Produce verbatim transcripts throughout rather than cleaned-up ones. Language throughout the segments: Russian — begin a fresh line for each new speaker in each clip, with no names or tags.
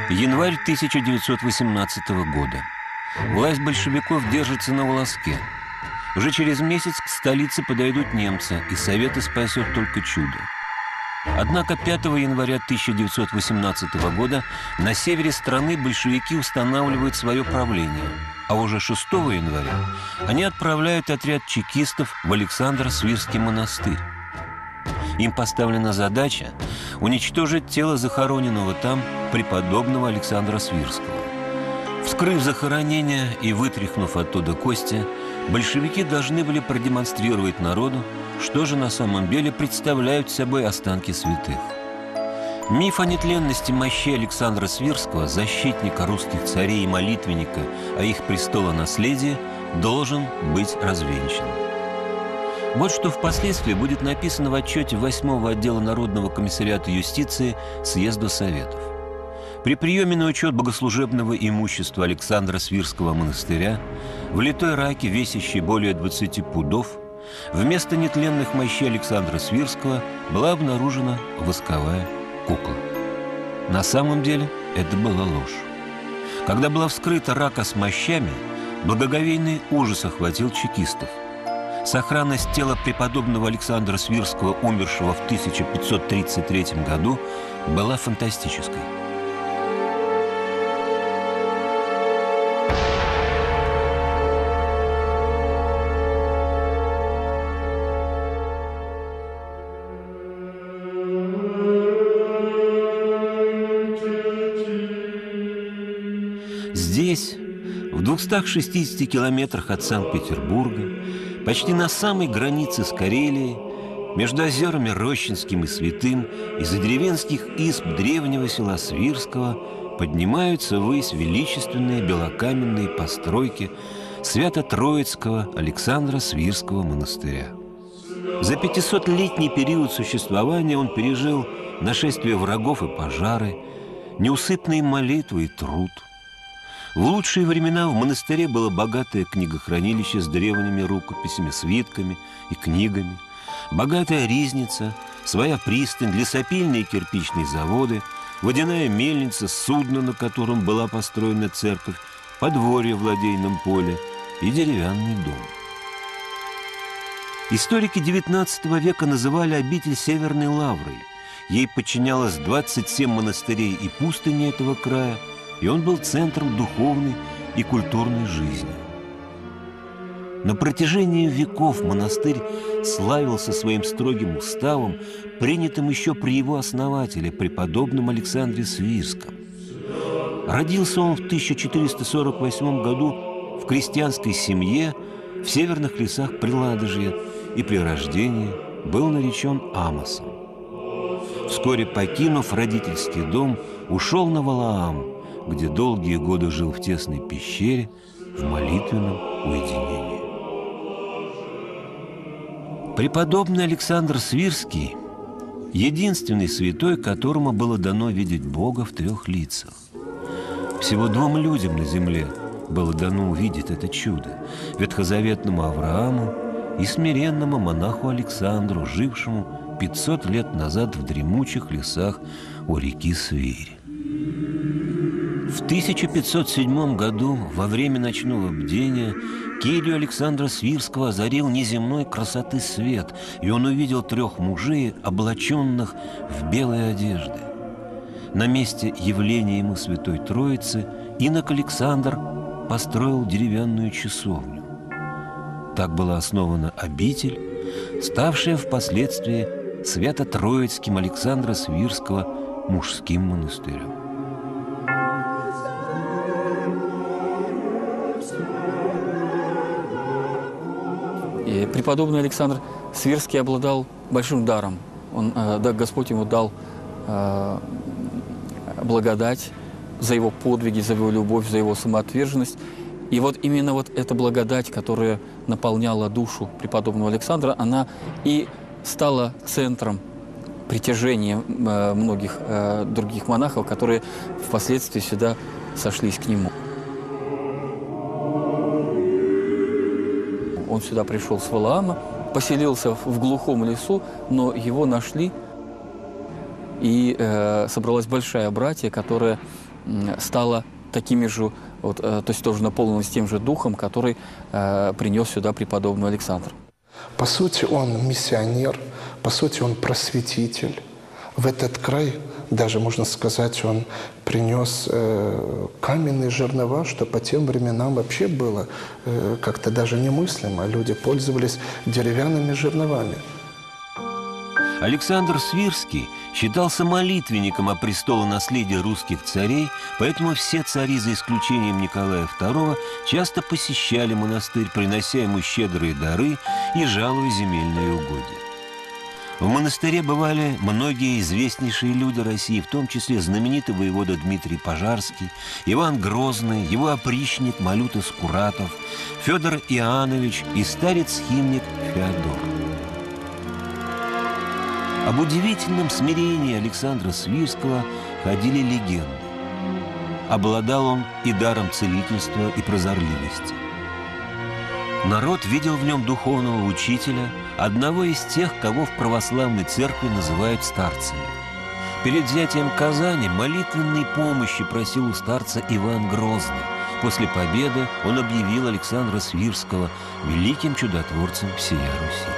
Январь тысяча девятьсот восемнадцатого года. Власть большевиков держится на волоске. Уже через месяц к столице подойдут немцы, и Советы спасет только чудо. Однако пятого января тысяча девятьсот восемнадцатого года на севере страны большевики устанавливают свое правление, а уже шестого января они отправляют отряд чекистов в Александро-Свирский монастырь. Им поставлена задача уничтожить тело захороненного там преподобного Александра Свирского. Вскрыв захоронение и вытряхнув оттуда кости, большевики должны были продемонстрировать народу, что же на самом деле представляют собой останки святых. Миф о нетленности мощей Александра Свирского, защитника русских царей и молитвенника о их престолонаследии, должен быть развенчан. Вот что впоследствии будет написано в отчете восьмого отдела Народного комиссариата юстиции Съезда Советов. При приеме на учет богослужебного имущества Александра Свирского монастыря в литой раке, весящей более двадцати пудов, вместо нетленных мощей Александра Свирского была обнаружена восковая кукла. На самом деле это была ложь. Когда была вскрыта рака с мощами, благоговейный ужас охватил чекистов. Сохранность тела преподобного Александра Свирского, умершего в тысяча пятьсот тридцать третьем году, была фантастической. Здесь, в двухстах шестидесяти километрах от Санкт-Петербурга, почти на самой границе с Карелией, между озерами Рощинским и Святым, из-за деревенских изб древнего села Свирского поднимаются ввысь величественные белокаменные постройки Свято-Троицкого Александра Свирского монастыря. За пятисотлетний период существования он пережил нашествие врагов и пожары, неусыпные молитвы и труд. В лучшие времена в монастыре было богатое книгохранилище с древними рукописями, свитками и книгами, богатая ризница, своя пристань, лесопильные и кирпичные заводы, водяная мельница, судно, на котором была построена церковь, подворье в ладейном поле и деревянный дом. Историки девятнадцатого века называли обитель Северной Лаврой. Ей подчинялось двадцать семь монастырей и пустыней этого края, и он был центром духовной и культурной жизни. На протяжении веков монастырь славился своим строгим уставом, принятым еще при его основателе, преподобном Александре Свирском. Родился он в тысяча четыреста сорок восьмом году в крестьянской семье в северных лесах Приладожья и при рождении был наречен Амосом. Вскоре, покинув родительский дом, ушел на Валаам, где долгие годы жил в тесной пещере в молитвенном уединении. Преподобный Александр Свирский – единственный святой, которому было дано видеть Бога в трех лицах. Всего двум людям на земле было дано увидеть это чудо – ветхозаветному Аврааму и смиренному монаху Александру, жившему пятьсот лет назад в дремучих лесах у реки Свирь. В тысяча пятьсот седьмом году, во время ночного бдения, келью Александра Свирского озарил неземной красоты свет, и он увидел трех мужей, облаченных в белые одежды. На месте явления ему Святой Троицы инок Александр построил деревянную часовню. Так была основана обитель, ставшая впоследствии Свято-Троицким Александра Свирского мужским монастырем.
И преподобный Александр Свирский обладал большим даром. Он, да, Господь ему дал э, благодать за его подвиги, за его любовь, за его самоотверженность. И вот именно вот эта благодать, которая наполняла душу преподобного Александра, она и стала центром притяжения э, многих э, других монахов, которые впоследствии сюда сошлись к нему. Он сюда пришел с Валаама, поселился в глухом лесу, но его нашли, и э, собралась большая братья, которая стало такими же, вот, то есть тоже наполнилось тем же духом, который принес сюда преподобный Александр.
По сути, он миссионер, по сути, он просветитель. В этот край, даже можно сказать, он принес э, каменные жернова, что по тем временам вообще было э, как-то даже немыслимо. Люди пользовались деревянными жерновами.
Александр Свирский считался молитвенником о престолонаследии русских царей, поэтому все цари, за исключением Николая второго, часто посещали монастырь, принося ему щедрые дары и жалуя земельные угодья. В монастыре бывали многие известнейшие люди России, в том числе знаменитый воевода Дмитрий Пожарский, Иван Грозный, его опричник Малюта Скуратов, Федор Иоаннович и старец-химник Феодор. Об удивительном смирении Александра Свирского ходили легенды. Обладал он и даром целительства, и прозорливости. Народ видел в нем духовного учителя, одного из тех, кого в православной церкви называют старцами. Перед взятием Казани молитвенной помощи просил у старца Иван Грозный. После победы он объявил Александра Свирского великим чудотворцем всея Руси.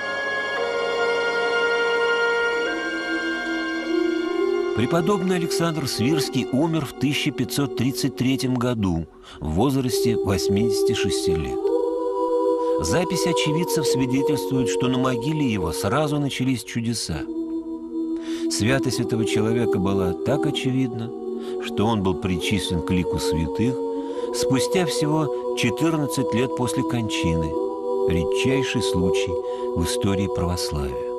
Преподобный Александр Свирский умер в тысяча пятьсот тридцать третьем году в возрасте восьмидесяти шести лет. Запись очевидцев свидетельствует, что на могиле его сразу начались чудеса. Святость этого человека была так очевидна, что он был причислен к лику святых спустя всего четырнадцать лет после кончины, редчайший случай в истории православия.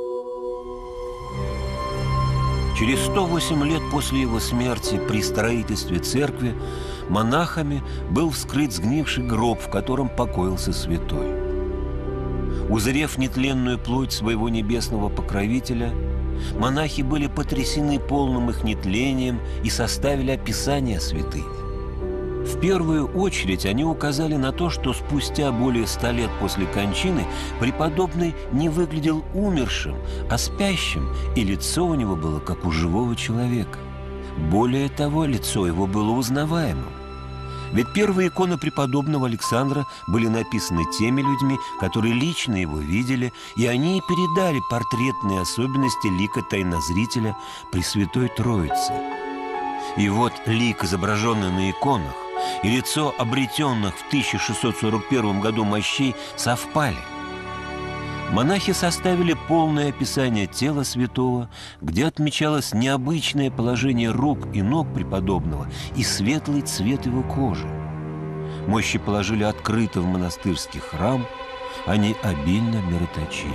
Через сто восемь лет после его смерти при строительстве церкви монахами был вскрыт сгнивший гроб, в котором покоился святой. Узрев нетленную плоть своего небесного покровителя, монахи были потрясены полным их нетлением и составили описание святыни. В первую очередь они указали на то, что спустя более ста лет после кончины преподобный не выглядел умершим, а спящим, и лицо у него было как у живого человека. Более того, лицо его было узнаваемым. Ведь первые иконы преподобного Александра были написаны теми людьми, которые лично его видели, и они и передали портретные особенности лика тайнозрителя Пресвятой Троицы. И вот лик, изображенный на иконах, и лицо обретенных в тысяча шестьсот сорок первом году мощей совпали. Монахи составили полное описание тела святого, где отмечалось необычное положение рук и ног преподобного и светлый цвет его кожи. Мощи положили открыто в монастырский храм, они обильно мироточили.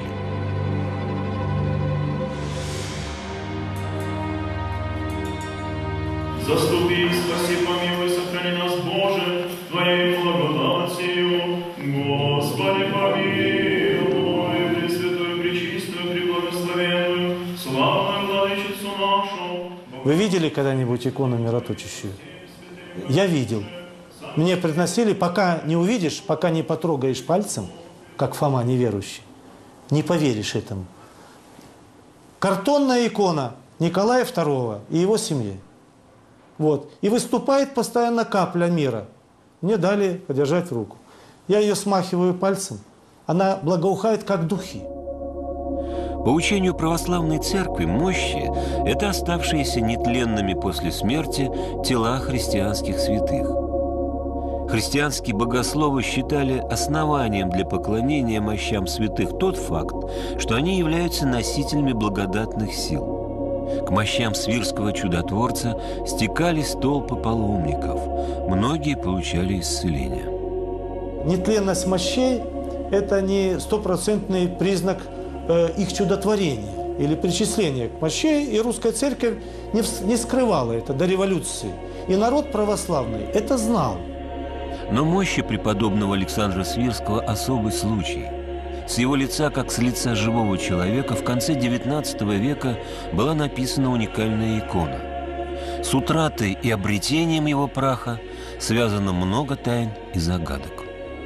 Заступи, спаси, помилуй, сохрани нас, Боже, Твоей благодатью. Господи, помилуй, Пресвятую, Пречистую, Преблагословенную, славную Владычицу нашу.
Вы видели когда-нибудь икону мироточащую? Я видел. Мне приносили, пока не увидишь, пока не потрогаешь пальцем, как Фома неверующий, не поверишь этому. Картонная икона Николая второго и его семьи. Вот. И выступает постоянно капля мира. Мне дали подержать руку. Я ее смахиваю пальцем. Она благоухает, как духи.
По учению православной церкви мощи – это оставшиеся нетленными после смерти тела христианских святых. Христианские богословы считали основанием для поклонения мощам святых тот факт, что они являются носителями благодатных сил. К мощам свирского чудотворца стекались толпы паломников. Многие получали исцеление.
Нетленность мощей – это не стопроцентный признак э, их чудотворения или причисления к мощей, и русская церковь не, не скрывала это до революции. И народ православный это знал.
Но мощи преподобного Александра Свирского – особый случай. С его лица, как с лица живого человека, в конце девятнадцатого века была написана уникальная икона. С утратой и обретением его праха связано много тайн и загадок.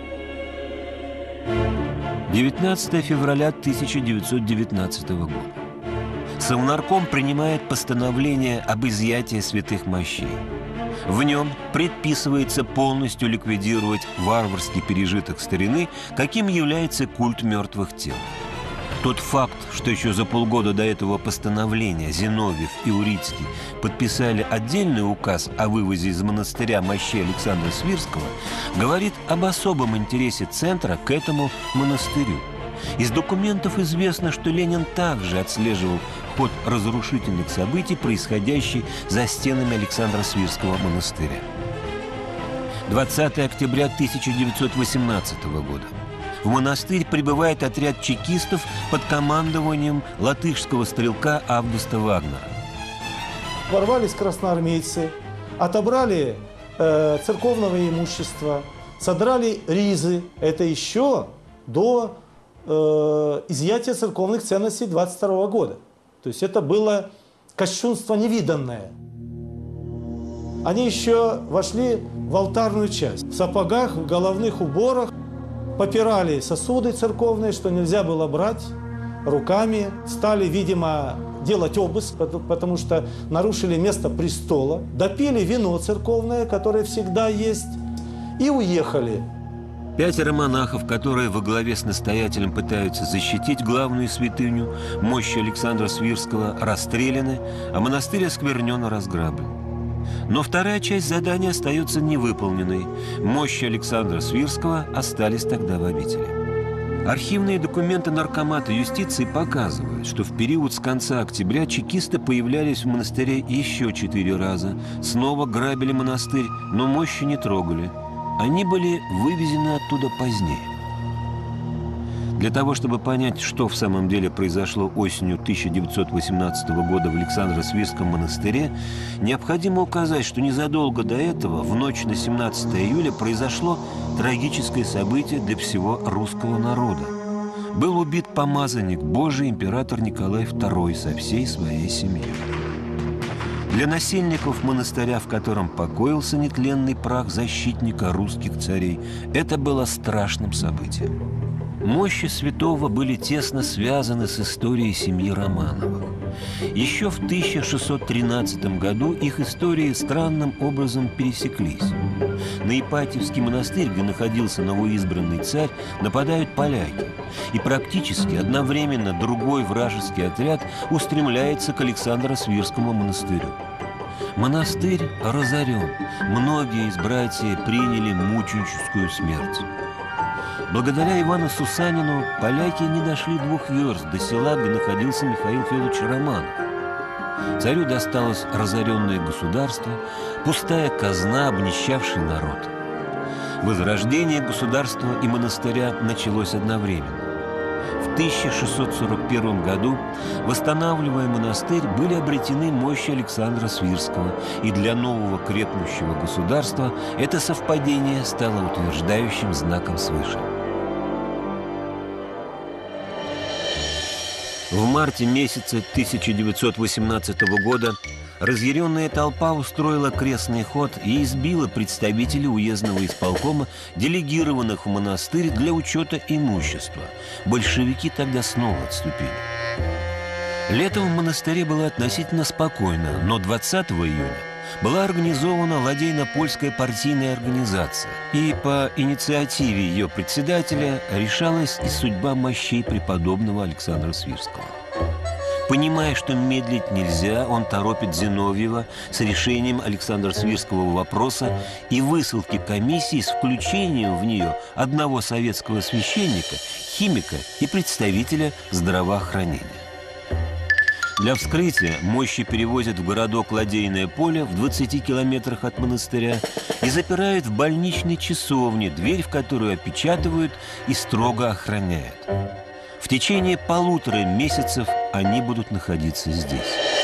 девятнадцатое февраля тысяча девятьсот девятнадцатого года. Совнарком принимает постановление об изъятии святых мощей. В нем предписывается полностью ликвидировать варварский пережиток старины, каким является культ мертвых тел. Тот факт, что еще за полгода до этого постановления Зиновьев и Урицкий подписали отдельный указ о вывозе из монастыря мощей Александра Свирского, говорит об особом интересе Центра к этому монастырю. Из документов известно, что Ленин также отслеживал ход разрушительных событий, происходящих за стенами Александра Свирского монастыря. двадцатого октября тысяча девятьсот восемнадцатого года. В монастырь прибывает отряд чекистов под командованием латышского стрелка Августа Вагнера.
Ворвались красноармейцы, отобрали э, церковного имущества, содрали ризы. Это еще до э, изъятия церковных ценностей двадцать второго года. То есть это было кощунство невиданное. Они еще вошли в алтарную часть. В сапогах, в головных уборах. Попирали сосуды церковные, что нельзя было брать руками. Стали, видимо, делать обыск, потому что нарушили место престола. Допили вино церковное, которое всегда есть, и уехали.
Пятеро монахов, которые во главе с настоятелем пытаются защитить главную святыню, мощи Александра Свирского, расстреляны, а монастырь осквернен и разграблен. Но вторая часть задания остается невыполненной. Мощи Александра Свирского остались тогда в обители. Архивные документы Наркомата юстиции показывают, что в период с конца октября чекисты появлялись в монастыре еще четыре раза, снова грабили монастырь, но мощи не трогали. Они были вывезены оттуда позднее. Для того, чтобы понять, что в самом деле произошло осенью тысяча девятьсот восемнадцатого года в Александро-Свирском монастыре, необходимо указать, что незадолго до этого, в ночь на семнадцатое июля, произошло трагическое событие для всего русского народа. Был убит помазанник Божий император Николай второй со всей своей семьей. Для насельников монастыря, в котором покоился нетленный прах защитника русских царей, это было страшным событием. Мощи святого были тесно связаны с историей семьи Романовых. Еще в тысяча шестьсот тринадцатом году их истории странным образом пересеклись. На Ипатьевский монастырь, где находился новоизбранный царь, нападают поляки. И практически одновременно другой вражеский отряд устремляется к Александро-Свирскому монастырю. Монастырь разорен. Многие из братьев приняли мученическую смерть. Благодаря Ивану Сусанину поляки не дошли двух верст до села, где находился Михаил Федорович Романов. Царю досталось разоренное государство, пустая казна, обнищавший народ. Возрождение государства и монастыря началось одновременно. В тысяча шестьсот сорок первом году, восстанавливая монастырь, были обретены мощи Александра Свирского, и для нового крепнущего государства это совпадение стало утверждающим знаком свыше. В марте месяце тысяча девятьсот восемнадцатого года разъяренная толпа устроила крестный ход и избила представителей уездного исполкома, делегированных в монастырь для учета имущества. Большевики тогда снова отступили. Летом в монастыре было относительно спокойно, но двадцатого июня была организована ладейно-польская партийная организация, и по инициативе ее председателя решалась и судьба мощей преподобного Александра Свирского. Понимая, что медлить нельзя, он торопит Зиновьева с решением Александра Свирского вопроса и высылки комиссии с включением в нее одного советского священника, химика и представителя здравоохранения. Для вскрытия мощи перевозят в городок Ладейное поле в двадцати километрах от монастыря и запирают в больничной часовне, дверь в которую опечатывают и строго охраняют. В течение полутора месяцев они будут находиться здесь.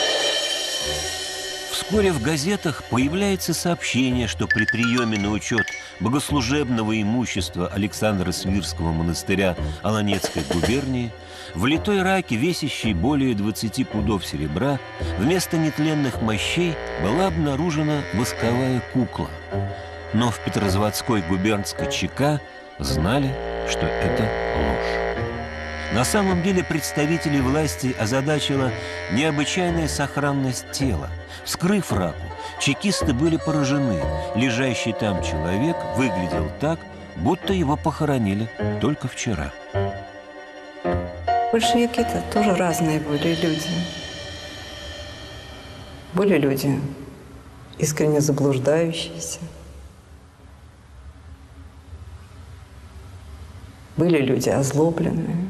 Вскоре в газетах появляется сообщение, что при приеме на учет богослужебного имущества Александра Свирского монастыря Аланецкой губернии в литой раке, весящей более двадцати пудов серебра, вместо нетленных мощей была обнаружена восковая кукла. Но в Петрозаводской губернской ЧК знали, что это ложь. На самом деле представителей власти озадачила необычайная сохранность тела. Вскрыв раку, чекисты были поражены. Лежащий там человек выглядел так, будто его похоронили только вчера.
Большевики-то тоже разные были люди. Были люди искренне заблуждающиеся. Были люди озлобленные.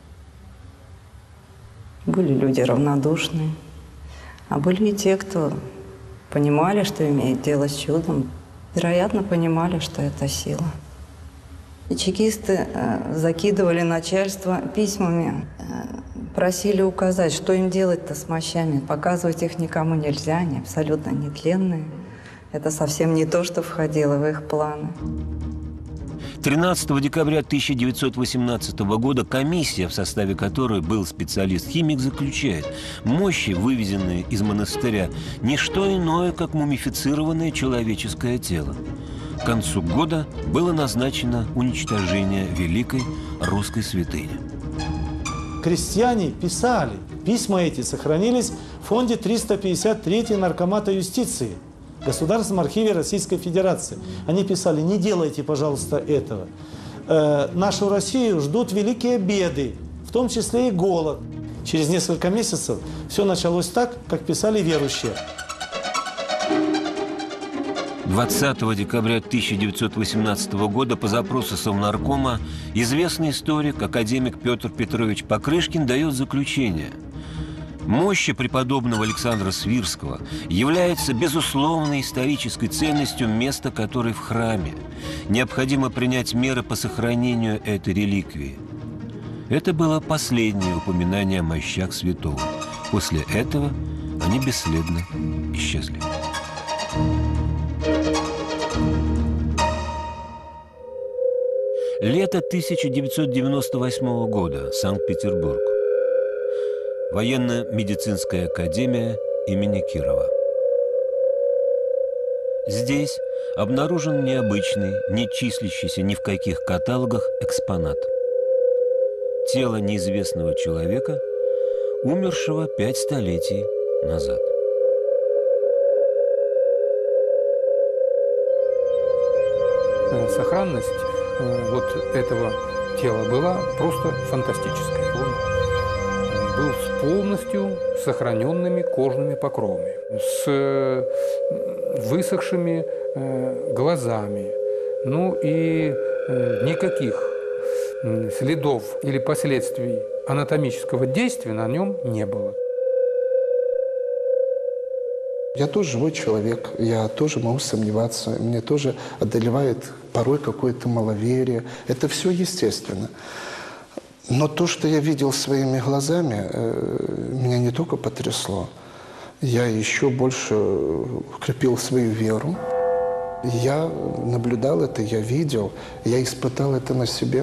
Были люди равнодушные. А были и те, кто понимали, что имеет дело с чудом. Вероятно, понимали, что это сила. И чекисты э, закидывали начальство письмами, э, просили указать, что им делать-то с мощами. Показывать их никому нельзя, они абсолютно нетленные. Это совсем не то, что входило в их планы.
тринадцатого декабря тысяча девятьсот восемнадцатого года комиссия, в составе которой был специалист-химик, заключает: мощи, вывезенные из монастыря, не что иное, как мумифицированное человеческое тело. К концу года было назначено уничтожение великой русской святыни.
Крестьяне писали. Письма эти сохранились в фонде триста пятьдесят третьего Наркомата юстиции в Государственном архиве Российской Федерации. Они писали: не делайте, пожалуйста, этого. Э, нашу Россию ждут великие беды, в том числе и голод. Через несколько месяцев все началось так, как писали верующие.
двадцатого декабря тысяча девятьсот восемнадцатого года по запросу Совнаркома известный историк, академик Петр Петрович Покрышкин дает заключение: мощи преподобного Александра Свирского являются безусловной исторической ценностью места, которое в храме. Необходимо принять меры по сохранению этой реликвии. Это было последнее упоминание о мощах святого. После этого они бесследно исчезли. Лето тысяча девятьсот девяносто восьмого года. Санкт-Петербург. Военно-медицинская академия имени Кирова. Здесь обнаружен необычный, не числящийся ни в каких каталогах экспонат. Тело неизвестного человека, умершего пять столетий назад.
Сохранность вот этого тела была просто фантастическая. Он был с полностью сохраненными кожными покровами, с высохшими глазами, ну и никаких следов или последствий анатомического действия на нем не было.
Я тоже живой человек, я тоже могу сомневаться, мне тоже одолевает порой какое-то маловерие. Это все естественно. Но то, что я видел своими глазами, меня не только потрясло, я еще больше укрепил свою веру. Я наблюдал это, я видел, я испытал это на себе.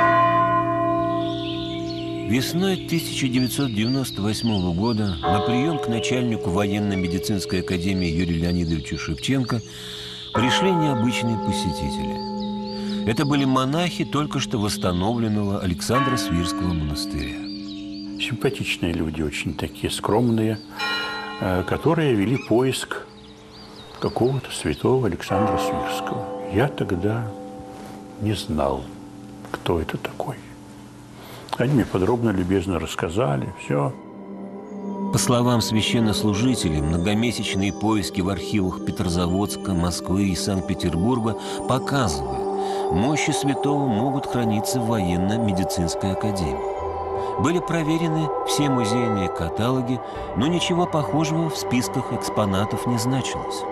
Весной тысяча девятьсот девяносто восьмого года на прием к начальнику военно-медицинской академии Юрию Леонидовичу Шевченко пришли необычные посетители. Это были монахи только что восстановленного Александра Свирского монастыря.
Симпатичные люди, очень такие скромные, которые вели поиск какого-то святого Александра Свирского. Я тогда не знал, кто это такой. Они мне подробно, любезно рассказали все.
По словам священнослужителей, многомесячные поиски в архивах Петрозаводска, Москвы и Санкт-Петербурга показывают, мощи святого могут храниться в военно-медицинской академии. Были проверены все музейные каталоги, но ничего похожего в списках экспонатов не значилось.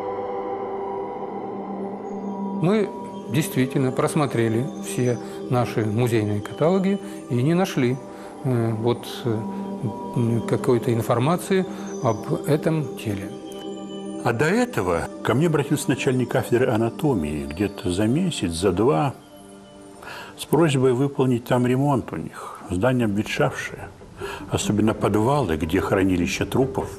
Мы действительно просмотрели все наши музейные каталоги и не нашли э, вот э, какой-то информации об этом теле.
А до этого ко мне обратился начальник кафедры анатомии где-то за месяц, за два, с просьбой выполнить там ремонт у них. Здание обветшавшее, особенно подвалы, где хранилище трупов.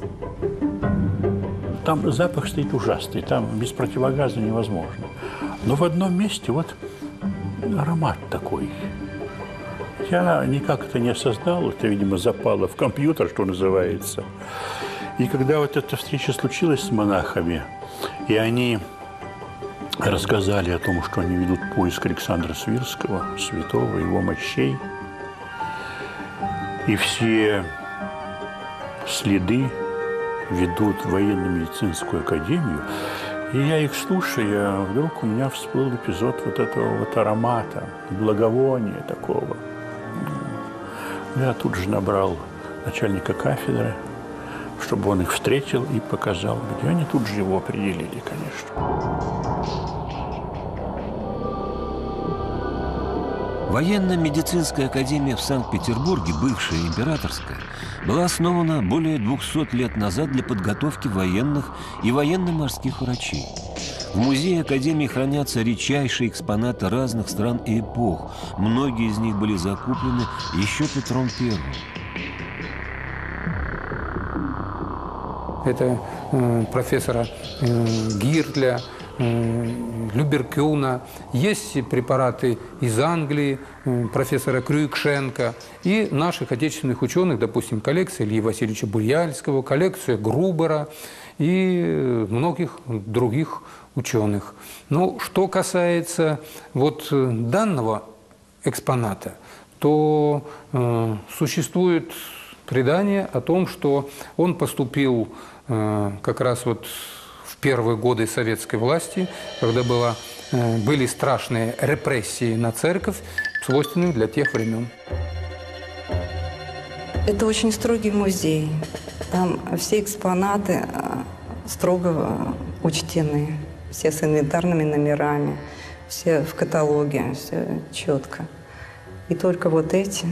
Там запах стоит ужасный, там без противогаза невозможно. Но в одном месте вот аромат такой. я никак это не осознал, это, видимо, запало в компьютер, что называется. И когда вот эта встреча случилась с монахами, и они рассказали о том, что они ведут поиск Александра Свирского, святого, его мощей, и все следы ведут в военно-медицинскую академию, и я их слушаю, вдруг у меня всплыл эпизод вот этого вот аромата, благовония такого. Я тут же набрал начальника кафедры, чтобы он их встретил и показал, где они тут же его определили, конечно.
Военно-медицинская академия в Санкт-Петербурге, бывшая императорская, была основана более двухсот лет назад для подготовки военных и военно-морских врачей. В музее академии хранятся редчайшие экспонаты разных стран и эпох. Многие из них были закуплены еще Петром Первым.
Это э, профессора э, Гиртля, э, Люберкюна. Есть препараты из Англии, э, профессора Крюкшенко и наших отечественных ученых, допустим, коллекция Ильи Васильевича Буяльского, коллекция Грубера и многих других ученых. Но что касается вот данного экспоната, то э, существует предание о том, что он поступил э, как раз вот в первые годы советской власти, когда была, э, были страшные репрессии на церковь, свойственные для тех времен.
Это очень строгий музей. Там все экспонаты строго учтены, все с инвентарными номерами, все в каталоге, все четко. И только вот эти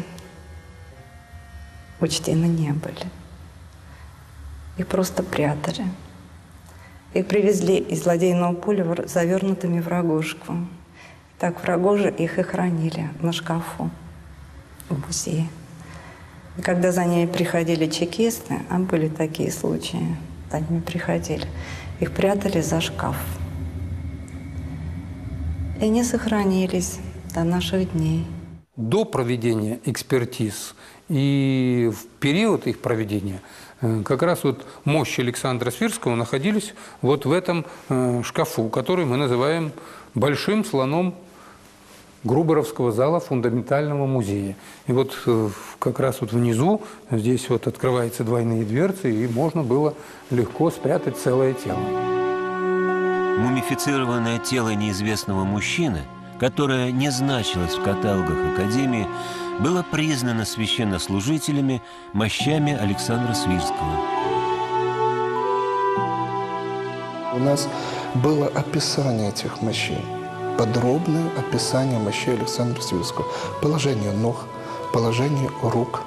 учтены не были. Их просто прятали. Их привезли из ладейного поля завернутыми в рогожку. Так в рогоже их и хранили на шкафу в музее. И когда за ними приходили чекисты, а были такие случаи, за ними приходили, их прятали за шкаф. И они сохранились до наших дней.
До проведения экспертиз и в период их проведения как раз вот мощи Александра Свирского находились вот в этом шкафу, который мы называем большим слоном Груберовского зала фундаментального музея. И вот как раз вот внизу, здесь вот открываются двойные дверцы, и можно было легко спрятать целое тело.
Мумифицированное тело неизвестного мужчины, которое не значилось в каталогах Академии, было признано священнослужителями мощами Александра Свирского.
У нас было описание этих мощей, подробное описание мощей Александра Свирского, положение ног, положение рук.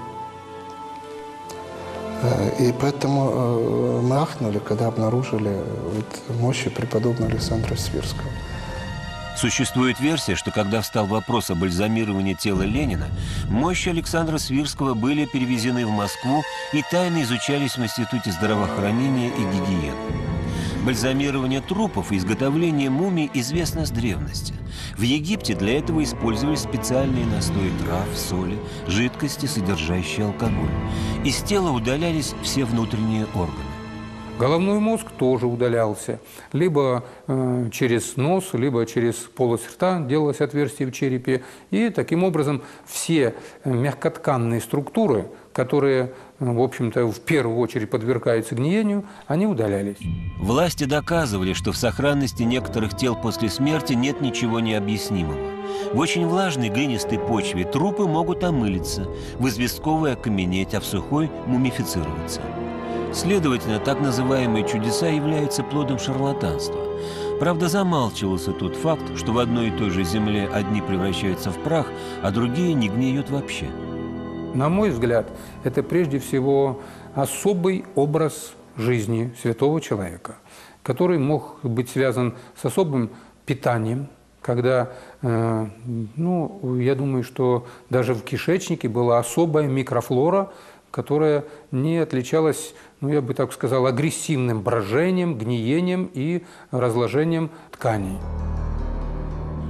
И поэтому мы ахнули, когда обнаружили вот мощи преподобного Александра Свирского.
Существует версия, что когда встал вопрос о бальзамировании тела Ленина, мощи Александра Свирского были перевезены в Москву и тайно изучались в Институте здравоохранения и гигиены. Бальзамирование трупов и изготовление мумий известно с древности. В Египте для этого использовались специальные настои трав, соли, жидкости, содержащие алкоголь. Из тела удалялись все внутренние органы.
Головной мозг тоже удалялся. Либо э, через нос, либо через полость рта делалось отверстие в черепе. И таким образом все мягкотканные структуры, которые, в общем-то, в первую очередь подвергаются гниению, они удалялись.
Власти доказывали, что в сохранности некоторых тел после смерти нет ничего необъяснимого. В очень влажной глинистой почве трупы могут омылиться, в известковой окаменеть, а в сухой мумифицироваться. Следовательно, так называемые чудеса являются плодом шарлатанства. Правда, замалчивался тот факт, что в одной и той же земле одни превращаются в прах, а другие не гниют вообще.
На мой взгляд, это прежде всего особый образ жизни святого человека, который мог быть связан с особым питанием, когда, э, ну, я думаю, что даже в кишечнике была особая микрофлора, которая не отличалась, ну, я бы так сказал, агрессивным брожением, гниением и разложением тканей.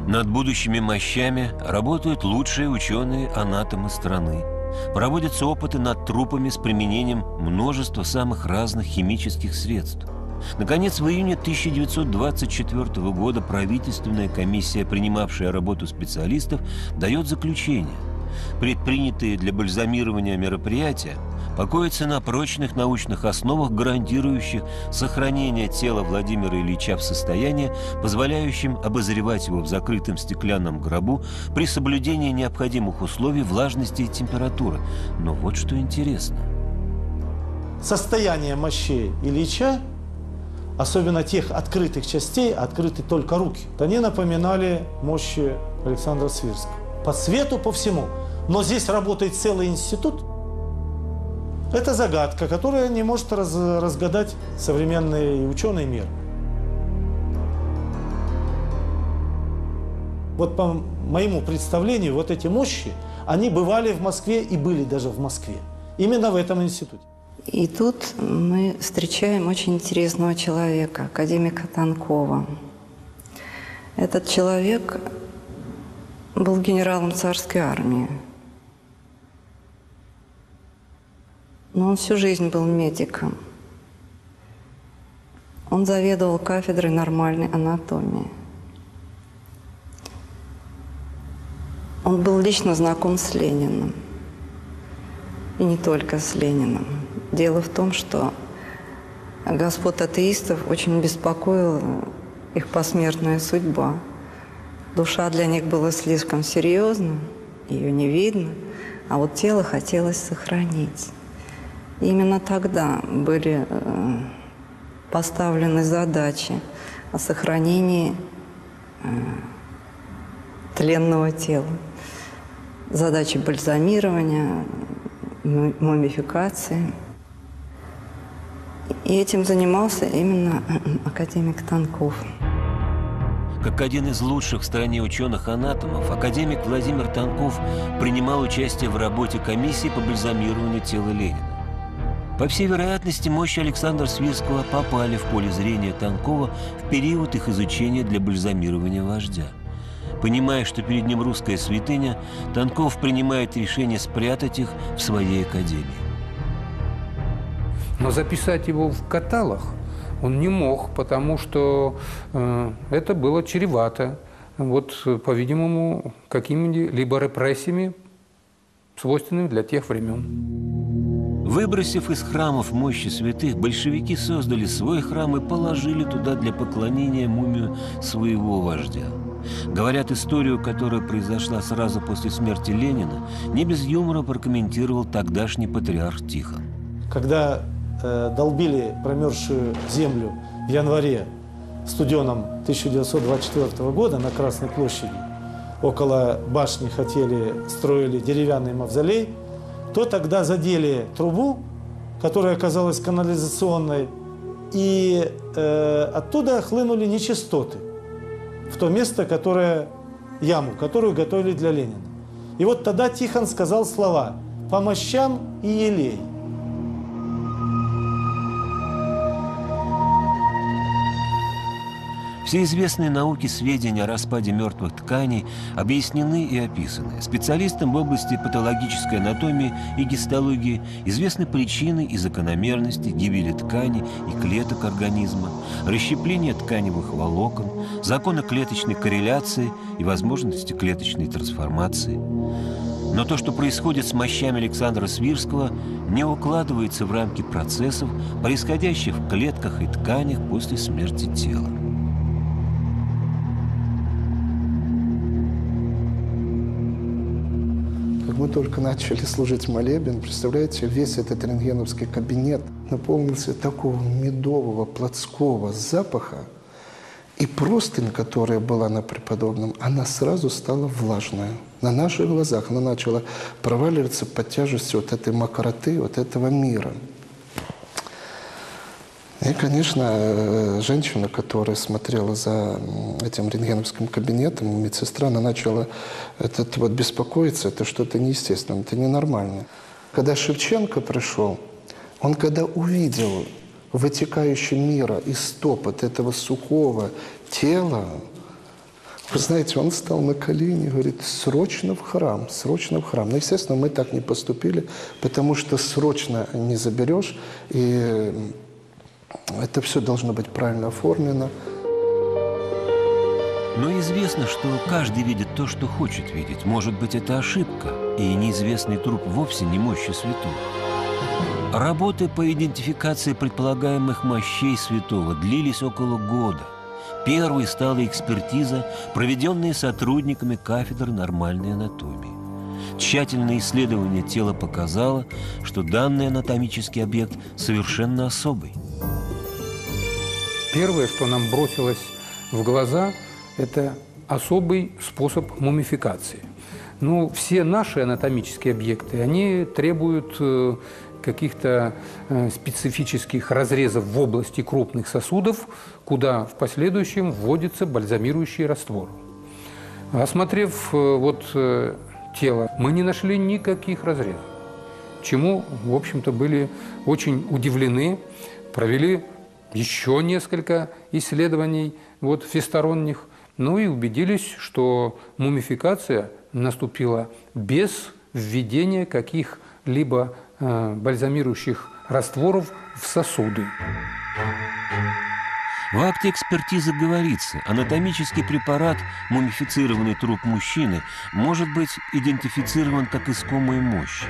Над будущими мощами работают лучшие ученые-анатомы страны. Проводятся опыты над трупами с применением множества самых разных химических средств. Наконец, в июне тысяча девятьсот двадцать четвёртого года правительственная комиссия, принимавшая работу специалистов, дает заключение. Предпринятые для бальзамирования мероприятия покоятся на прочных научных основах, гарантирующих сохранение тела Владимира Ильича в состоянии, позволяющем обозревать его в закрытом стеклянном гробу при соблюдении необходимых условий влажности и температуры. Но вот что интересно.
Состояние мощей Ильича, особенно тех открытых частей, открыты только руки, они напоминали мощи Александра Свирского. По цвету, по всему. Но здесь работает целый институт. Это загадка, которая не может раз, разгадать современный ученый мир. Вот по моему представлению, вот эти мощи, они бывали в Москве и были даже в Москве. Именно в этом институте.
И тут мы встречаем очень интересного человека, академика Тонкова. Этот человек был генералом царской армии. Но он всю жизнь был медиком. Он заведовал кафедрой нормальной анатомии. Он был лично знаком с Лениным. И не только с Лениным. Дело в том, что господ атеистов очень беспокоила их посмертная судьба. Душа для них была слишком серьезна, ее не видно, а вот тело хотелось сохранить. И именно тогда были поставлены задачи о сохранении тленного тела. Задачи бальзамирования, мумификации. И этим занимался именно академик Тонков.
Как один из лучших в стране ученых-анатомов, академик Владимир Тонков принимал участие в работе комиссии по бальзамированию тела Ленина. По всей вероятности, мощи Александра Свирского попали в поле зрения Тонкова в период их изучения для бальзамирования вождя. Понимая, что перед ним русская святыня, Тонков принимает решение спрятать их в своей академии.
Но записать его в каталог он не мог, потому что э, это было чревато, вот, по-видимому, какими-либо репрессиями, свойственными для тех времен.
Выбросив из храмов мощи святых, большевики создали свой храм и положили туда для поклонения мумию своего вождя. Говорят, историю, которая произошла сразу после смерти Ленина, не без юмора прокомментировал тогдашний патриарх Тихон.
Когда э, долбили промерзшую землю в январе студеном тысяча девятьсот двадцать четвёртого года на Красной площади, около башни хотели, строили деревянный мавзолей, то тогда задели трубу, которая оказалась канализационной, и э, оттуда хлынули нечистоты в то место, которое, яму, которую готовили для Ленина. И вот тогда Тихон сказал слова «по мощам и елей».
Все известные науке сведения о распаде мертвых тканей объяснены и описаны. Специалистам в области патологической анатомии и гистологии известны причины и закономерности гибели тканей и клеток организма, расщепления тканевых волокон, законы клеточной корреляции и возможности клеточной трансформации. Но то, что происходит с мощами Александра Свирского, не укладывается в рамки процессов, происходящих в клетках и тканях после смерти тела.
Мы только начали служить молебен, представляете, весь этот рентгеновский кабинет наполнился такого медового, плотского запаха, и простынь, которая была на преподобном, она сразу стала влажная. На наших глазах она начала проваливаться под тяжестью вот этой мокроты, вот этого мира. И, конечно, женщина, которая смотрела за этим рентгеновским кабинетом, медсестра, она начала этот, вот, беспокоиться, это что-то неестественное, это ненормально. Когда Шевченко пришел, он когда увидел вытекающий мира из стоп от этого сухого тела, Вы знаете, он встал на колени и говорит: срочно в храм, срочно в храм. Ну, естественно, мы так не поступили, потому что срочно не заберешь, и это все должно быть правильно оформлено.
Но известно, что каждый видит то, что хочет видеть. Может быть, это ошибка, и неизвестный труп вовсе не мощи святого. Работы по идентификации предполагаемых мощей святого длились около года. Первой стала экспертиза, проведенная сотрудниками кафедры нормальной анатомии. Тщательное исследование тела показало, что данный анатомический объект совершенно особый.
Первое, что нам бросилось в глаза, это особый способ мумификации. Ну, все наши анатомические объекты, они требуют э, каких-то э, специфических разрезов в области крупных сосудов, куда в последующем вводится бальзамирующий раствор. Осмотрев э, вот, э, тело, мы не нашли никаких разрезов, чему, в общем-то, были очень удивлены, провели еще несколько исследований вот, всесторонних, ну и убедились, что мумификация наступила без введения каких-либо э, бальзамирующих растворов в сосуды.
В акте экспертизы говорится, анатомический препарат, мумифицированный труп мужчины, может быть идентифицирован как искомые мощи.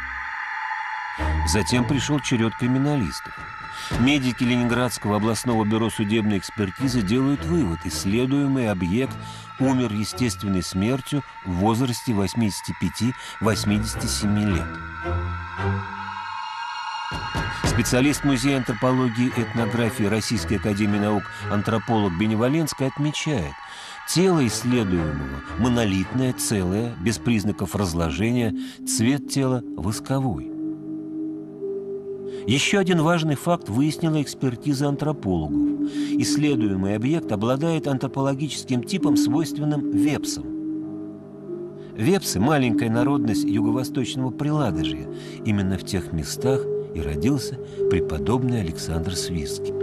Затем пришел черед криминалистов. Медики Ленинградского областного бюро судебной экспертизы делают вывод: исследуемый объект умер естественной смертью в возрасте восьмидесяти пяти — восьмидесяти семи лет. Специалист Музея антропологии и этнографии Российской академии наук, антрополог Беневоленский отмечает: тело исследуемого монолитное, целое, без признаков разложения, цвет тела восковой. Еще один важный факт выяснила экспертиза антропологов. Исследуемый объект обладает антропологическим типом, свойственным вепсам. Вепсы – маленькая народность юго-восточного Приладожья. Именно в тех местах и родился преподобный Александр Свирский.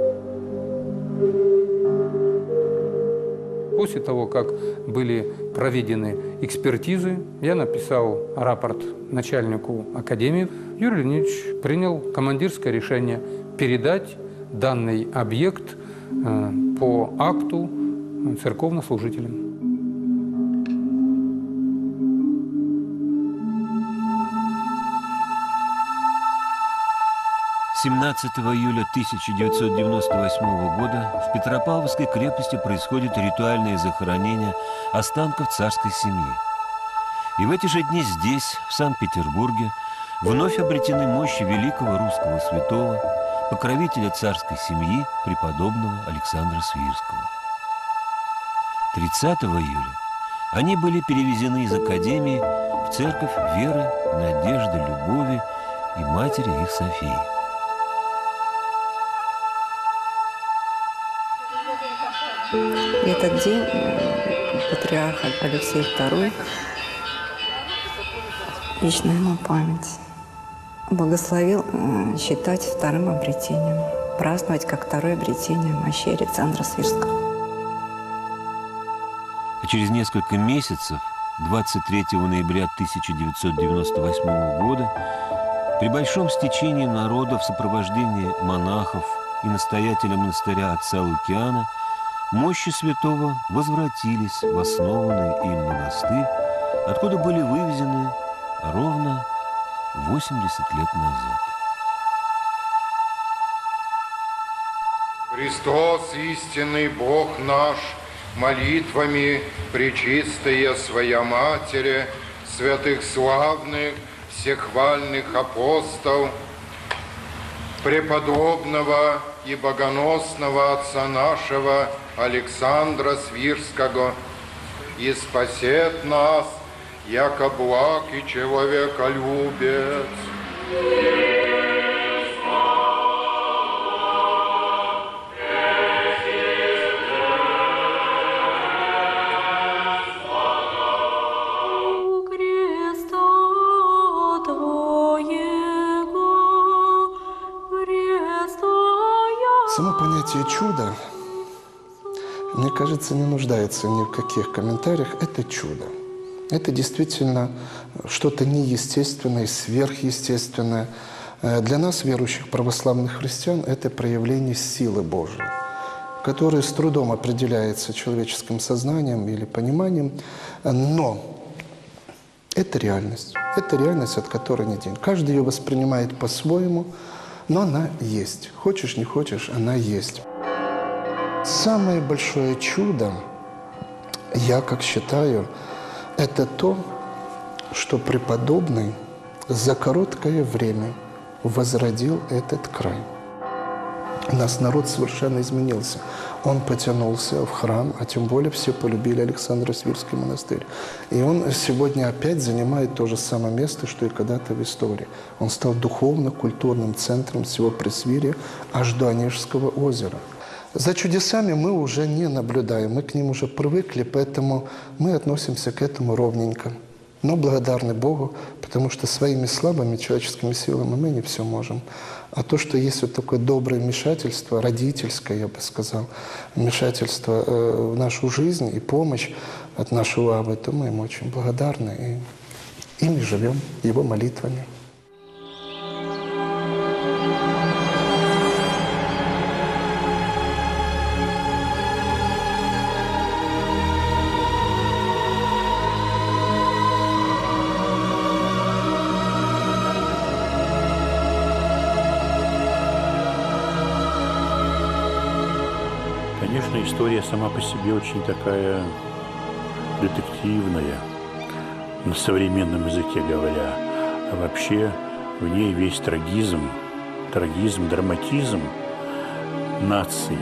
После того, как были проведены экспертизы, я написал рапорт начальнику академии. Юрий Леонидович принял командирское решение передать данный объект э, по акту церковнослужителям.
семнадцатого июля тысяча девятьсот девяносто восьмого года в Петропавловской крепости происходит ритуальное захоронение останков царской семьи. И в эти же дни здесь, в Санкт-Петербурге, вновь обретены мощи великого русского святого, покровителя царской семьи, преподобного Александра Свирского. тридцатого июля они были перевезены из академии в церковь веры, надежды, любови и матери их Софии.
И этот день патриарх Алексей второй, вечная ему память, благословил считать вторым обретением, праздновать как второе обретение мощей Александра Свирского.
А через несколько месяцев, двадцать третьего ноября тысяча девятьсот девяносто восьмого года, при большом стечении народа в сопровождении монахов и настоятеля монастыря отца Лукиана мощи святого возвратились в основанный им монастырь, откуда были вывезены ровно восемьдесят лет назад.
Христос, истинный Бог наш, молитвами пречистая Своя Матери, святых славных, всехвальных апостол, преподобного и богоносного отца нашего Александра Свирского, и спасет нас, яко благ и человеколюбец.
Само понятие чуда – мне кажется, не нуждается ни в каких комментариях. Это чудо. Это действительно что-то неестественное, сверхъестественное. Для нас, верующих православных христиан, это проявление силы Божией, которая с трудом определяется человеческим сознанием или пониманием, но это реальность. Это реальность, от которой не день. Каждый ее воспринимает по-своему, но она есть. Хочешь, не хочешь, она есть. Самое большое чудо, я как считаю, это то, что преподобный за короткое время возродил этот край. У нас народ совершенно изменился. Он потянулся в храм, а тем более все полюбили Александро-Свирский монастырь. И он сегодня опять занимает то же самое место, что и когда-то в истории. Он стал духовно-культурным центром всего Пресвирья аж до Онежского озера. За чудесами мы уже не наблюдаем, мы к ним уже привыкли, поэтому мы относимся к этому ровненько. Но благодарны Богу, потому что своими слабыми человеческими силами мы не все можем. А то, что есть вот такое доброе вмешательство, родительское, я бы сказал, вмешательство э, в нашу жизнь и помощь от нашего Авы, то мы ему очень благодарны и ими живем, его молитвами.
Конечно, история сама по себе очень такая детективная, на современном языке говоря. А вообще в ней весь трагизм, трагизм, драматизм нации.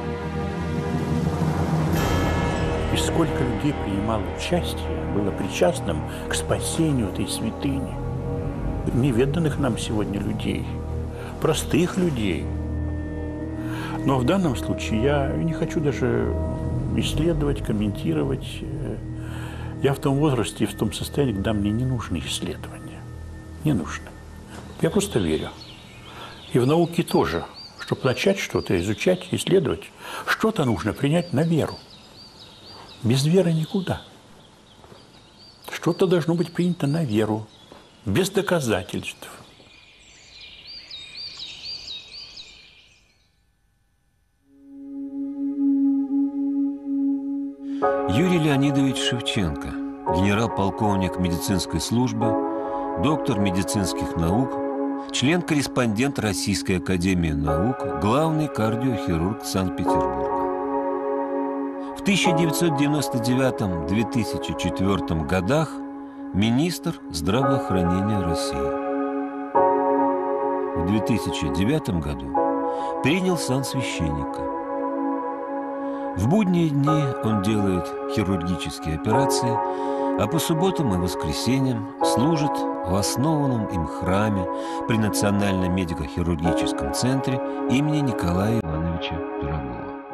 И сколько людей принимало участие, было причастным к спасению этой святыни. Неведанных нам сегодня людей, простых людей. Но в данном случае я не хочу даже исследовать, комментировать. Я в том возрасте и в том состоянии, когда мне не нужны исследования. Не нужны. Я просто верю. И в науке тоже. Чтобы начать что-то изучать, исследовать, что-то нужно принять на веру. Без веры никуда. Что-то должно быть принято на веру, без доказательств.
Юрий Леонидович Шевченко, генерал-полковник медицинской службы, доктор медицинских наук, член-корреспондент Российской академии наук, главный кардиохирург Санкт-Петербурга. В тысяча девятьсот девяносто девятом — две тысячи четвёртом годах министр здравоохранения России. В две тысячи девятом году принял сан священника. В будние дни он делает хирургические операции, а по субботам и воскресеньям служит в основанном им храме при Национальном медико-хирургическом центре имени Николая Ивановича Пирогова.